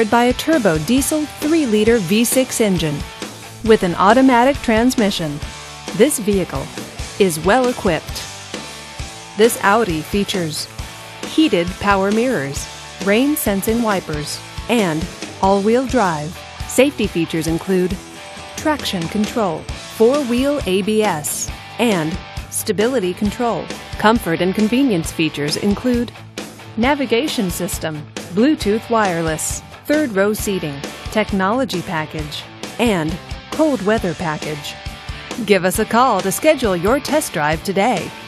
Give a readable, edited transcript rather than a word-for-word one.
powered by a turbo diesel 3-liter V6 engine with an automatic transmission. This vehicle is well equipped. This Audi features heated power mirrors, rain-sensing wipers, and all-wheel drive. Safety features include traction control, 4-wheel ABS, and stability control. Comfort and convenience features include navigation system, Bluetooth wireless, third-row seating, technology package, and cold weather package. Give us a call to schedule your test drive today.